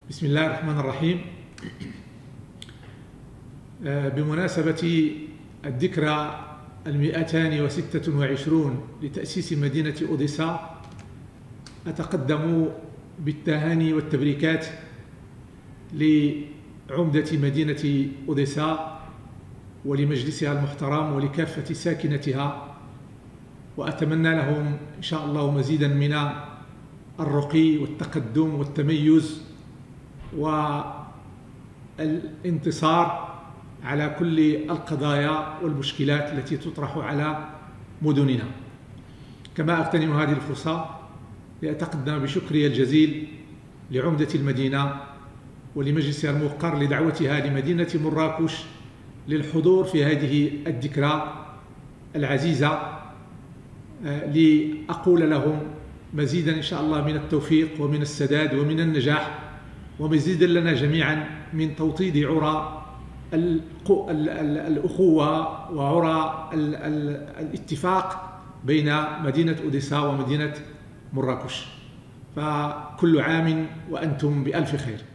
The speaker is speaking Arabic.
بسم الله الرحمن الرحيم. بمناسبة الذكرى 226 لتأسيس مدينة أوديسا، أتقدم بالتهاني والتبريكات لعمدة مدينة أوديسا ولمجلسها المحترم ولكافة ساكنتها، وأتمنى لهم إن شاء الله مزيدا من الرقي والتقدم والتميز والانتصار على كل القضايا والمشكلات التي تطرح على مدننا. كما أغتنم هذه الفرصة لأتقدم بشكري الجزيل لعمدة المدينة ولمجلسها الموقر لدعوتها لمدينة مراكش للحضور في هذه الذكرى العزيزة، لأقول لهم مزيدا إن شاء الله من التوفيق ومن السداد ومن النجاح، ومزيدا لنا جميعا من توطيد عرى الأخوة وعرى الاتفاق بين مدينة أوديسا ومدينة مراكش. فكل عام وأنتم بألف خير.